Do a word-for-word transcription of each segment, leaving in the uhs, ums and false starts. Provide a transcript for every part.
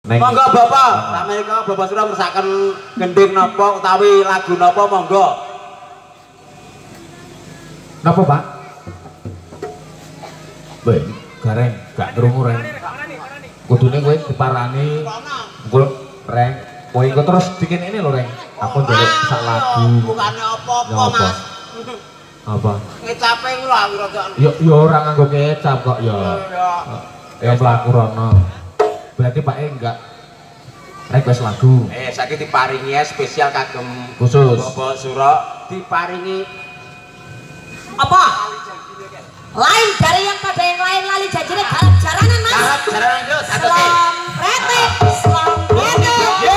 Monggo Bapak, samangika Bapak sudah mersakaken gending napa utawi lagu napa monggo. Napa, Pak? Weh, gareng, gak krungu reng. Kudune kowe diparani engko reng, kowe engko terus bikin ini lho reng. Aku njaluk sak lagu. Bukane apa-apa, Mas. Apa? Kecape ku lho rada. Yo yo ora nganggo kecap kok ya. Ya mlaku rono. Berarti Pak E enggak request lagu. Eh, saiki diparingi ya spesial kagem khusus. Bapak Suro diparingi apa? Lain dari yang pada yang lain lali janjine garap jaranan Mas. Garap jaranan yo satu ki. Rete, slam rete.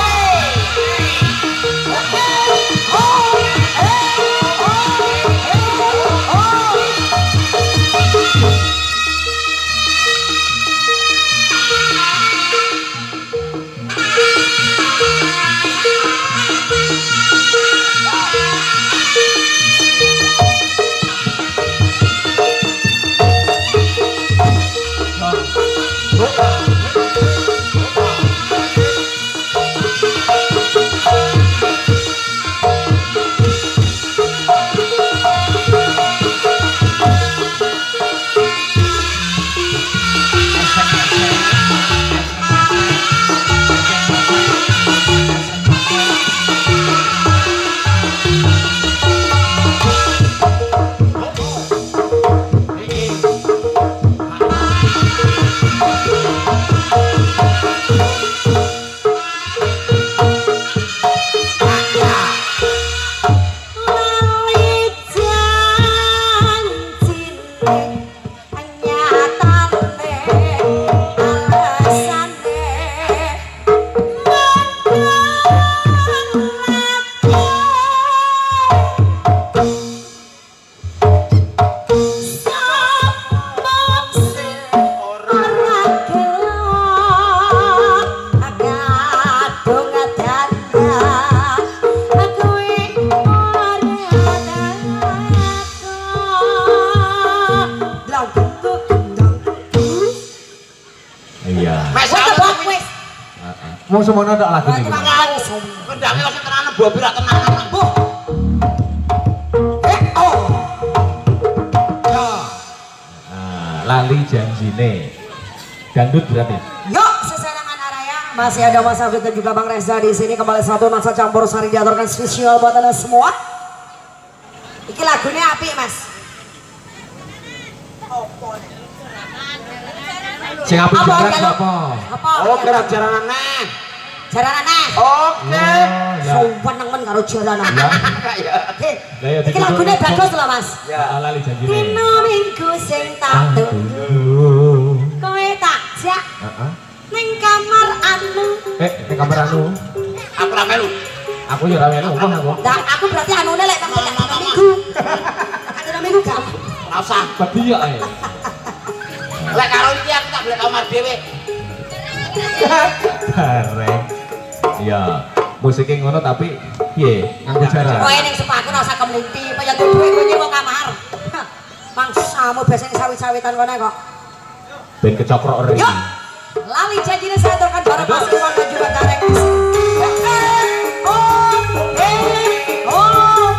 Mau semono ndak lagu iki. Kendangnya masih tenanan bobi ra tenanan. Bu. Eh oh. Nah, lali janjine. Gandut berarti. Yuk, sesenangan araya. Masih ada Mas Afid dan juga Bang Reza di sini kembali satu nuansa campur sari diaturkan spesial buat Anda semua. Iki lagunya api, Mas. Sing apik jaran apa? Apa? Oh, gerak jaranan neh. Jaranan neh. Oke. Sowan nengen karo jaranan. Ya. Lah ya iki lagune bagus lho, Mas. Ya, lali janjine. Dino minggu sing tak tunggu. Kowe tak jak. Heeh. Ning kamar anu. Eh, ning kamar anu. Aku ra melu. Aku ya ora melu omong aku. Lah, aku berarti anune lek tak dino minggu. Dino minggu gak. Ora usah. Bedi ya ae. Lek karo iki aku tak boleh kamar dhewe. Bareng. Iya, musiknya ngono tapi piye? Nganggo jarak. Kowe ning sepaku ora usah kemlinti, kaya duwe kowe nyewa kamar. Mangsamu biasane sawit-sawitan kene kok. Ben kecokrok rene. Yuk. Lali janjine saya aturkan bareng Mas Iwan dan juga Gareng di sini. Oh, eh, oh,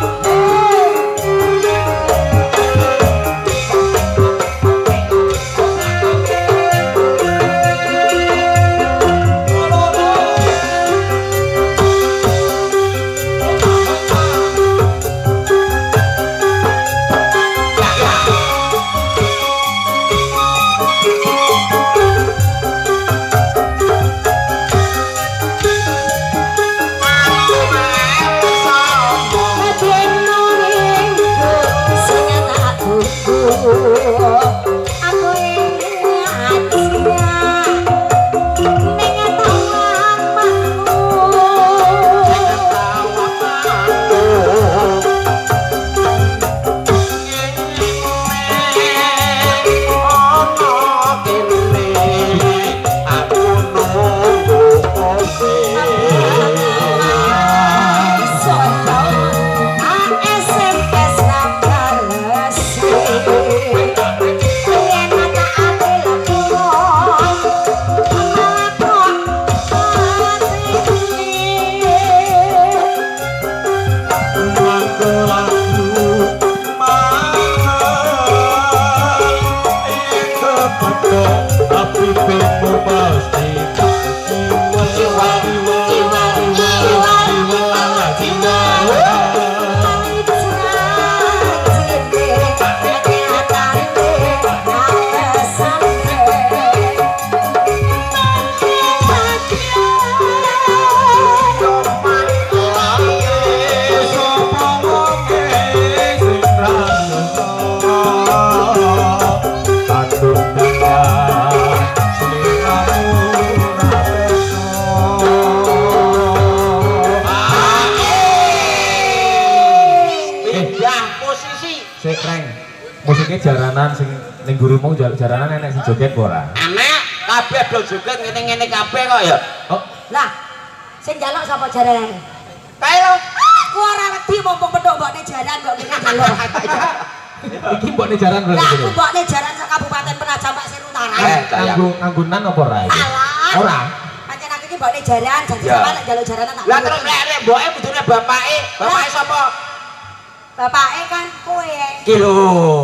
iki jaranan sing ning gurumu jaranan enek sing joget ora? Anak kabeh do joget ngene-ngene kabeh kok ya. Oh, Lah, sing njaluk sapa jaranan? Kae lho. Aku ora wedi mumpung pedhok mbokne jaran kok kene njaluk. iki mbokne jaran berarti. Lah aku mbokne jaran sak Kabupaten Penajam Pak Sir Utara. Eh, nganggo nganggunan apa ora iki? Alah. Ora. Pancen aku iki mbokne jaran, jadi Ya. sampe nek njaluk jaranan tak. Lah terus lek mboke kudune bapake, bapake sapa? Bapake kan kowe. Ki lho.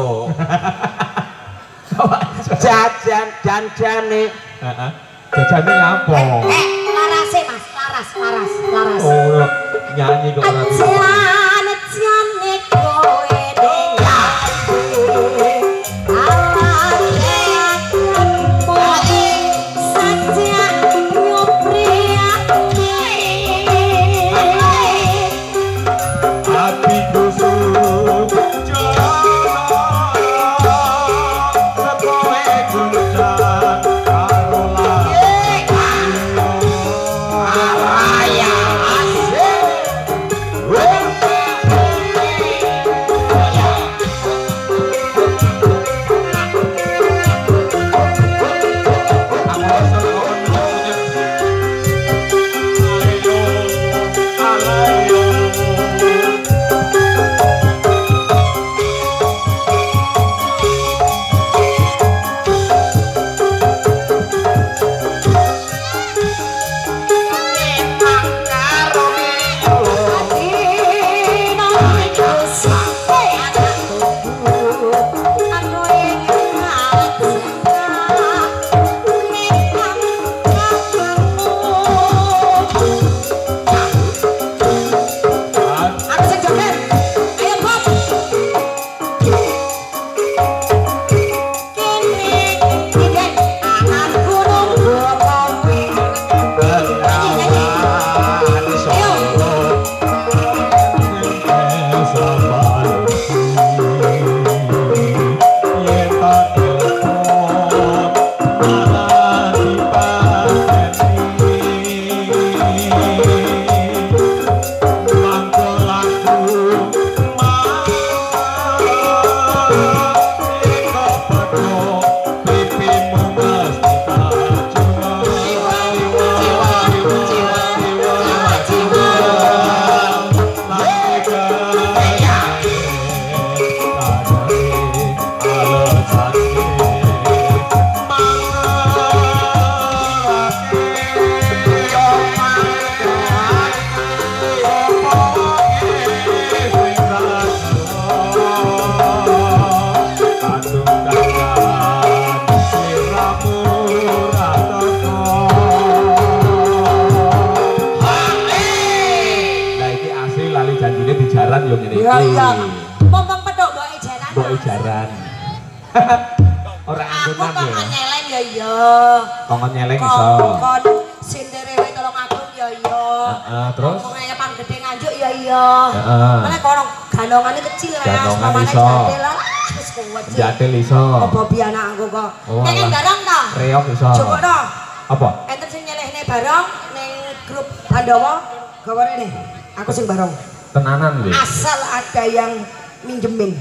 Jajan janjane. Heeh. Jajane apa? Eh, larase Mas, laras, laras, laras. Oh, nyanyi kok ora bisa. Ajan jane kowe ning ati. Alane moe saja nyopriati. Hatiku sujono sekoe guncan karo Araya Aku sing joget. Ayo Bob. Kene didek anak gunung Bromowi. Ayo. Jaran yo ngene iki. Iya iya. Mumpung pedhok mboke jaran. Mboke jaran. Ora Aku anggunan kok ya. nyeleng ya iya. Kongkon nyeleng iso. Kongkon sinderewe tolong agung ya iya. Heeh, terus Kongkon nyepan gede nganjuk ya iya. Heeh. Mana kono ganongane kecil ya. Ganongan mamane iso. jadel lah. Wis kuwat sih. Jadel iso. Apa bi anakku kok. Oh, Nek alah. barang ta? Reog iso. Coba to. Apa? Enten sing nyelehne barang ning grup Pandawa gawe rene. Aku sing barang. Tenanan lho. Asal ada yang minjemin.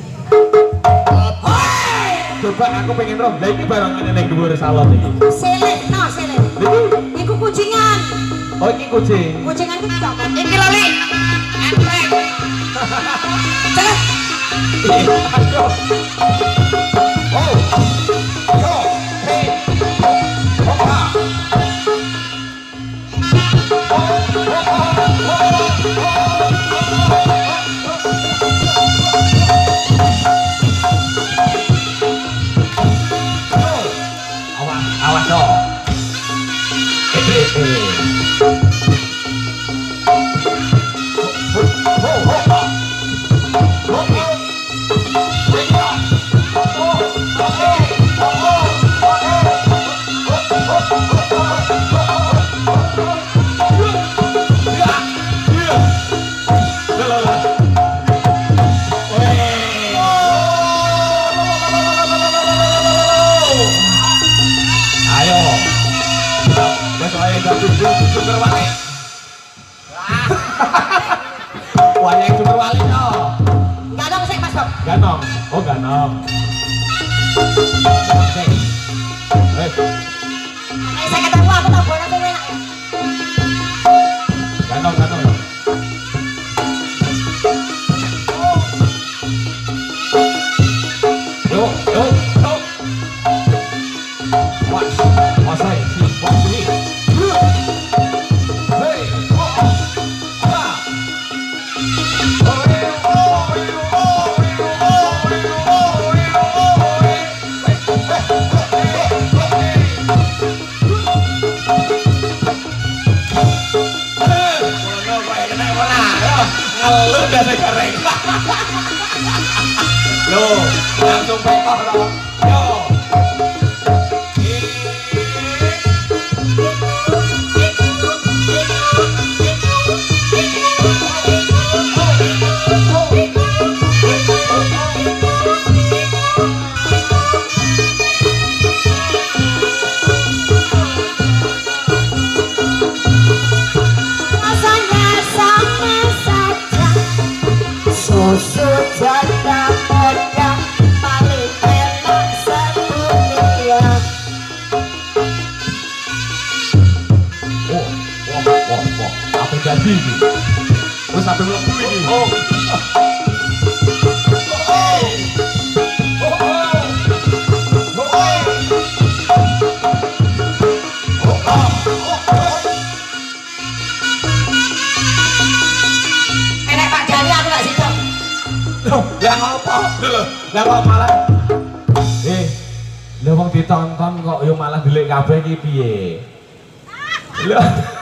Coba aku pengen roh. Lah iki barangane ning dhuwur salon iki. Seleh, no seleh. Iki Iku kucingan. oh iki kucing. Kucingan iki gak kan. Iki lali. Entrek. Celet. Aduh. Oh. Yo. Hey. Opa. Awas, awas dong. Eh, eh, eh. Ho ho ho. Oke. Ayo. Besok ayo kita tujuh super wali. Wali yang super wali no. Ganong sik Mas Bob. Ganong. Oh ganong. Hei, Saya ketemu aku tak boleh tuh enak. ganong, ganong. Yo, yo, yo. Watch, watch I see, watch me. Hey, oh, oh, ha. Oh, oh, oh, oh, oh, ngeluh dah saya kering. Yo, langsung pekoh dong. Yo. Susu janda muda paling enak sedunia. Oh, wah, wah, wah, apa jadi ini? Wes sampai mlebu ini. Oh. Enak Pak Jani aku gak situ. Lah ngopo? Lho, lah kok malah eh, lha wong ditonton kok yo malah delik kabeh iki piye? Lho.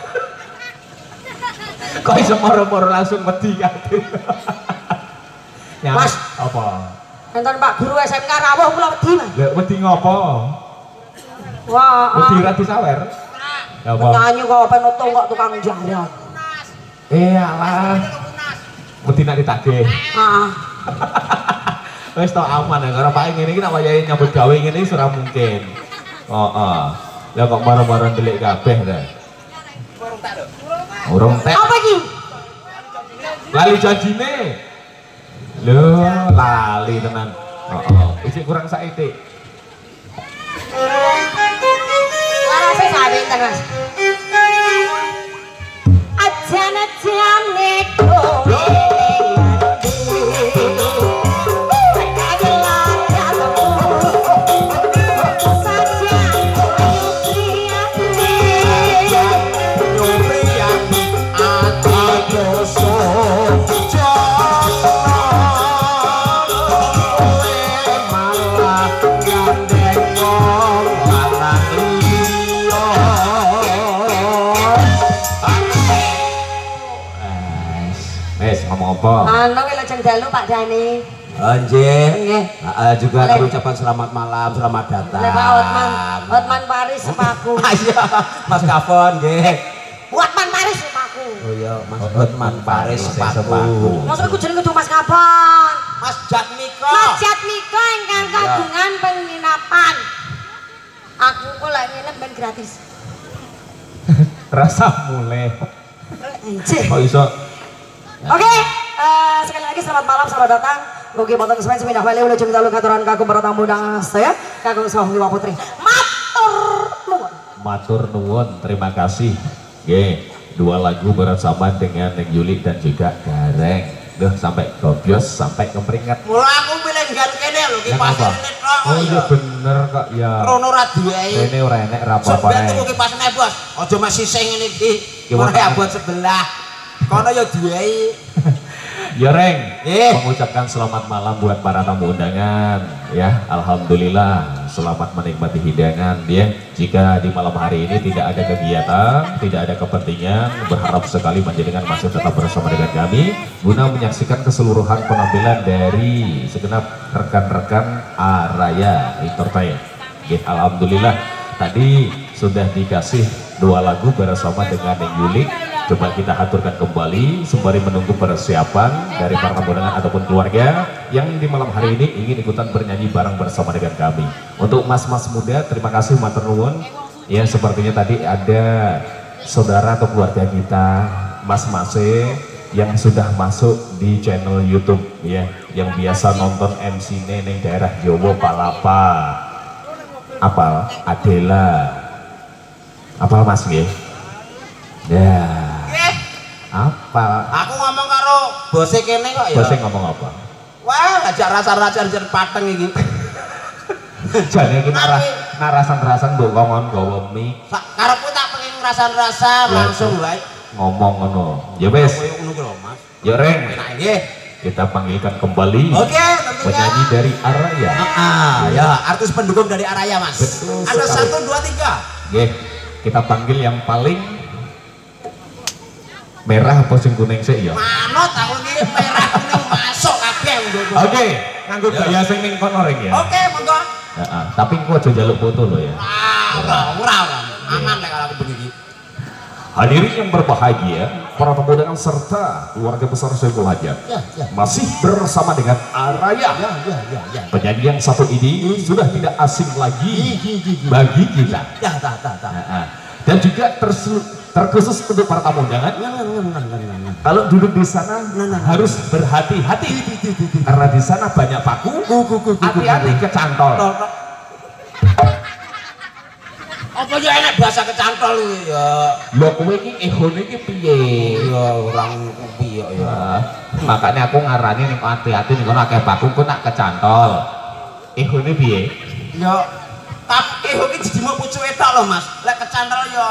Kok iso moro-moro langsung wedi kabeh. Mas, apa? nonton Pak Guru S M K rawuh kula wedi, Mas. Lha wedi ngopo? Wah, Wedi ra disawer? Ya apa? nyanyi kok apa nutung kok tukang jaran. Eh alah. Wedi nak ditagih. Heeh. Wis tau aman ya, karena paling ngene iki nak wayahe nyambut gawe ngene iki ora mungkin. Heeh. Ya kok marah-marah delik kabeh ta. Urung tek. Apa iki? Lali janjine. Lho, lali tenan. Heeh. Isih kurang saithik. Larase sabe terus. Ajana jane kowe. Apa? Anu ki lajeng dalu Pak Dani. Anjir. Nggih. Heeh, juga Oleh. ucapan selamat malam, selamat datang. Oleh Pak Hotman, Hotman Paris sepaku. Iya, Mas Kavon nggih. Hotman Paris sepaku. Oh iya, Mas Hotman Paris sepaku. Mosok iku jeneng kudu Mas Kapan? Mas Jatmiko. Mas Jatmiko ingkang kagungan penginapan. Aku kok lek nginep ben gratis. Rasa mulai. Anjir. Kok iso? Oke, eh, sekali lagi selamat malam, selamat datang. Mugi boten kesuwen sepindah wali ula jeng dalu katuran kagum para tamu undangan saya, kagum Sawang Liwa Putri. Matur nuwun. Matur nuwun, terima kasih. Nggih, dua lagu bersama dengan Neng Yuli dan juga Gareng. Duh, sampai gobios, sampai keperingat. Mula aku milih nggan kene lho, ki Kenapa? pas net kok. Oh iya bener kok ya. Rono ra duwe. Ini ora enek ra apa-apa Sampeyan ae. tuku kipas nek, Bos. Aja masih sing ngene iki. Gimana? Ora abot sebelah. Kono ya duwe. Ya Reng, Eh. mengucapkan selamat malam buat para tamu undangan ya. Alhamdulillah selamat menikmati hidangan ya. Jika di malam hari ini tidak ada kegiatan, tidak ada kepentingan, berharap sekali menjadikan masih tetap bersama dengan kami guna menyaksikan keseluruhan penampilan dari segenap rekan-rekan Araya Entertain. Ya, alhamdulillah tadi sudah dikasih dua lagu bersama dengan Neng Yuli. Coba kita aturkan kembali sembari menunggu persiapan dari para tamu undangan ataupun keluarga yang di malam hari ini ingin ikutan bernyanyi bareng bersama dengan kami. Untuk mas-mas muda, terima kasih matur nuwun. Ya, sepertinya tadi ada saudara atau keluarga kita, Mas Mase, yang sudah masuk di channel YouTube ya, yang biasa nonton M C Neneng daerah Jawa Palapa. Apal Adela. Apal Mas nggih? Ya. Apa? Aku ngomong karo bose kene kok ya. Bose ngomong apa? Wah, ngajak rasa-rasa jen pateng iki. Jane iki narah narasan-rasan mbok ngomong gawa mik. Sak karepku tak pengen ngrasa-rasa langsung wae. Ngomong ngono. Ya wis. Koyo ngono ku lho, Mas. Ya Reng. Enak nggih. Kita panggilkan kembali Oke, tentunya. penyanyi dari Araya. Ah, ya, artis pendukung dari Araya, Mas. Betul Ada sekali. satu, dua, tiga. Nggih. Kita panggil yang paling merah apa sing kuning sih ya? Manut aku iki merah kuning masuk kabeh ngono. Oke, nganggo gaya sing ning kono Reng ya. Oke, monggo. Heeh, tapi engko aja njaluk foto lo ya. Ah, ora, ora, ora. Aman nek kalau aku begini. Hadirin yang berbahagia, para tamu undangan serta keluarga besar Saiful Hajat, Ya, ya. masih bersama dengan Araya. Ya, ya, ya, ya. Penyanyi yang satu ini sudah tidak asing lagi bagi kita. Ya, tak, tak, tak. Nah, dan juga tersu- terkhusus untuk para tamu undangan, Ngan, ngan, ngan, ngan, ngan. kalau duduk di sana Nah, nah, harus berhati-hati karena di sana banyak paku. Hati-hati kecantol. Tok, tok. Apa ya enak bahasa kecantol iki ya. Lho kowe iki ehone iki piye? Ya orang piye ya. Nah, makanya aku ngarani ning hati-hati ning kono akeh paku kok nak kecantol. Ehone piye? Ya tapi eh iki dijimo pucuke tok lho, Mas. Lek kecantol ya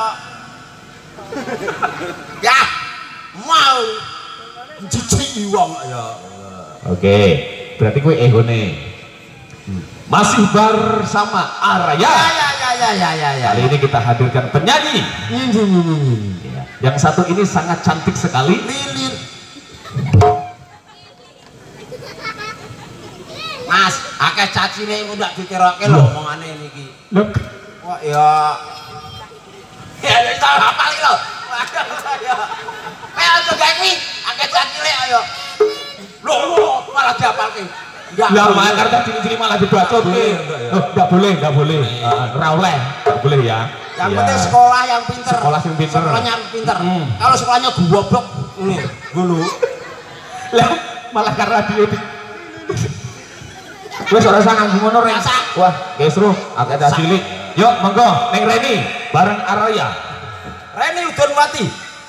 ya mau jijik wong ya. Oke, berarti kowe ehone. Masih bersama Araya. Ya ya ya ya ya ya ya. Kali ini kita hadirkan penyanyi. Ya, yang satu ini sangat cantik sekali. Lilin. Mas, akeh cacine iku ndak dikeroke lho omongane niki. Loh, Wah ya. Ya wis tak hafal iki lho. Ya. Eh aja gawe kuwi, akeh cacile ayo. Loh, loh, malah dihafalke. Ya, lah Makarta ciri-ciri malah dibacot. Enggak boleh, enggak boleh. Ora oleh, enggak boleh ya. Yang Ya. penting sekolah yang pinter. Sekolah yang pinter. Sekolahnya pinter. Hmm. Kalau sekolahnya goblok, ini dulu. Lah malah karena dia di wis ora usah nganggo ngono Reng. Rasa. Wah, gesru akeh cilik. Yuk monggo ning Reni bareng Araya. Reni Udonwati.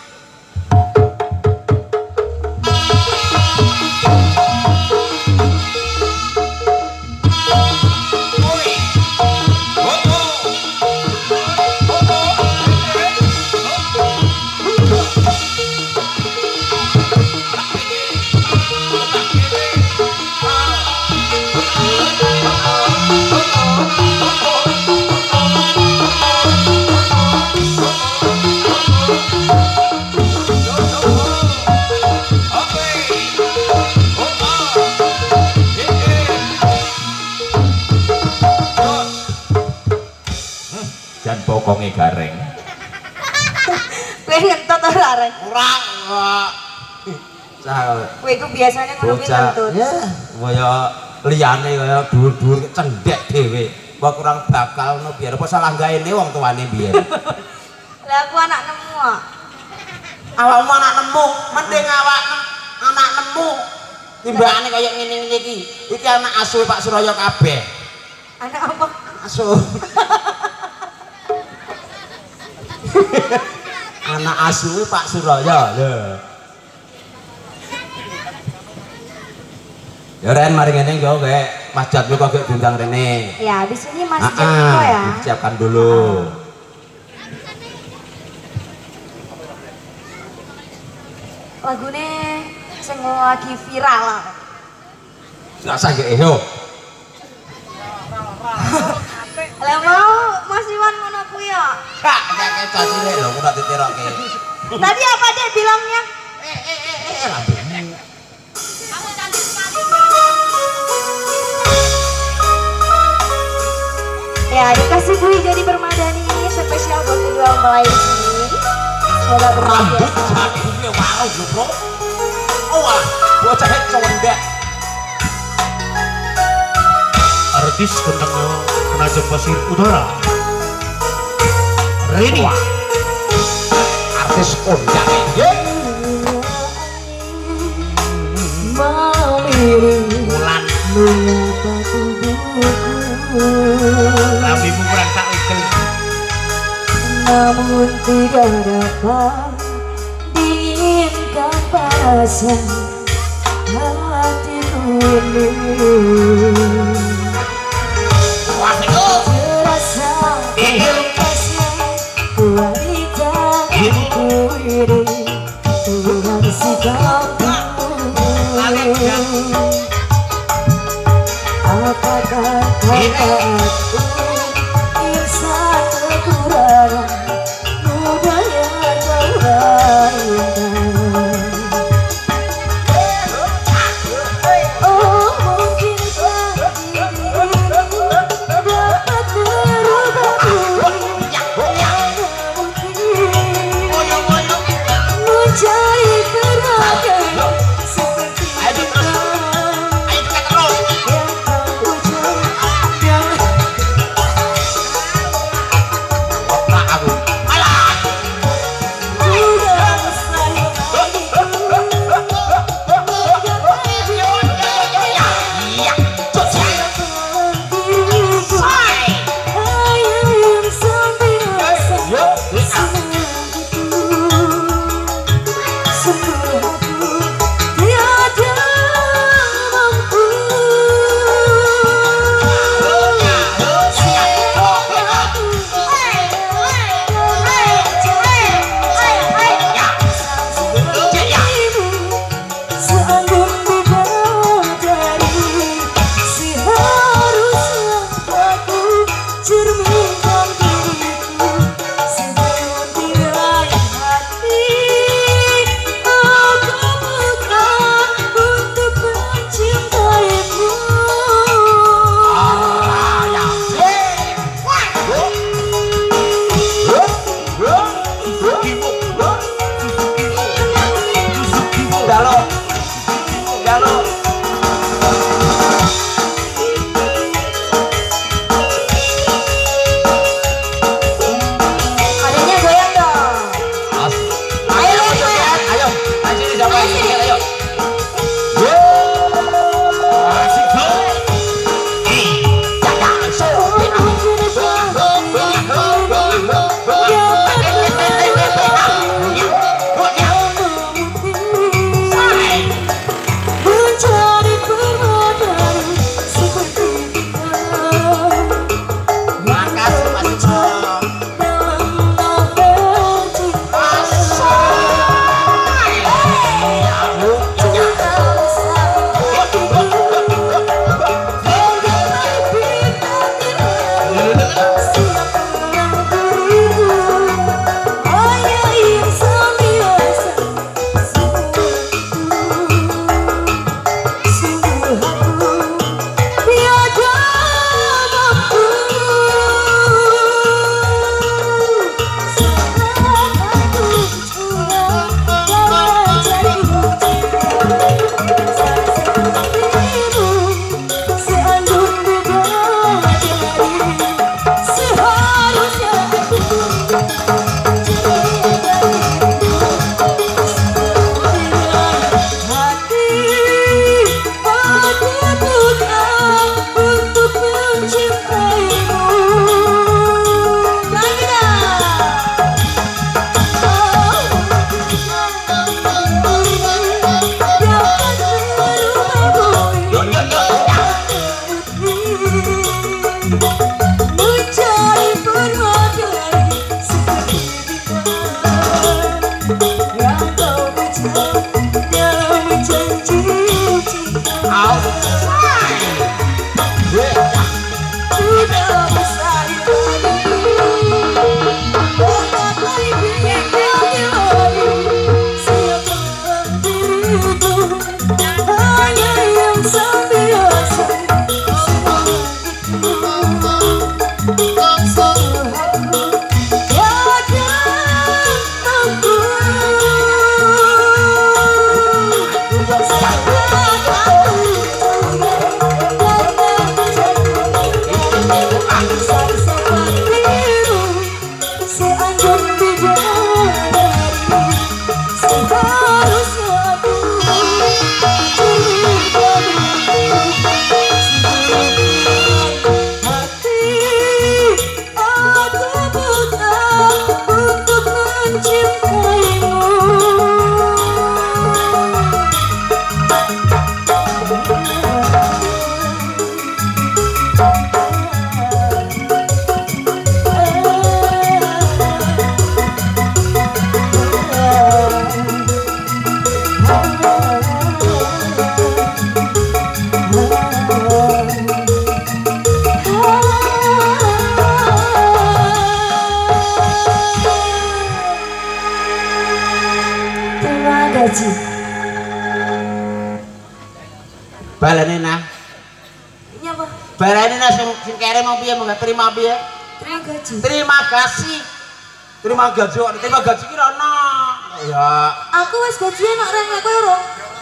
Dan pokoknya gareng. Kowe ngentut ora Reng? Ora. Wah. Cah. Kowe iku biasanya ngono kuwi ngentut. Ya, kaya liyane kaya dhuwur-dhuwur cendhek dhewe. Mbok kurang bakal ngono biar apa salah gaene wong tuane biyen. Lah aku anak nemu kok. Awakmu anak nemu, mending awak anak nemu. Timbangane kaya ngene-ngene iki. Iki anak asuhe Pak Suraya kabeh. Anak apa? Asuh. Anak asuhe Pak Suraya. Lho. Ya Ren, mari ngene yo kowe majat lu kok gak diundang rene. Ya, habis ini Mas Ah, Jeko ya. siapkan dulu. Lagune sing lagi viral lah. Enggak usah gek yo. Lah mau Mas Iwan ngono kuwi ya. Kak, kayak cacile lho, aku tak diteroke. Tadi apa dia bilangnya? Eh eh eh eh lambemu. Ya, dikasih bui jadi permadani spesial buat kedua mempelai di sini. Semoga berbahagia. Rambut jagungnya wow lho, Bro. Oh, wah, bocah cowendek. Artis kentang penajam pasir udara Reni. Artis kondang ya. mengapa tubuhku Lambimu kurang tak wigel. namun tidak dapat diinginkan perasaan hatiku ini. Terasa empasnya wanita aku ini Tuhan sikapku. Apakah kataku insan kekurangan budaya kau rayakan. Oh mungkinkah dirimu dapat merubah bumi yang mungkin. terima gaji. Balane nah. Iya apa? Balane nah sing sing kere mau piye mau terima piye? Terima gaji. Terima kasih. Terima gaji kok terima gaji ki rono. Ya. Aku wis gajian nek reng aku ora.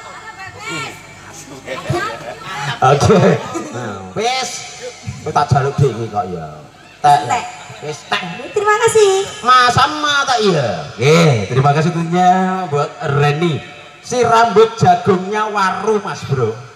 Oke. Nah, wis kowe tak jaluk dhewe kok ya. Tek. Wis tek. Terima kasih. Mas sama tak iya. Oke, terima kasih tentunya buat Reni. Si rambut jagungnya waru Mas Bro.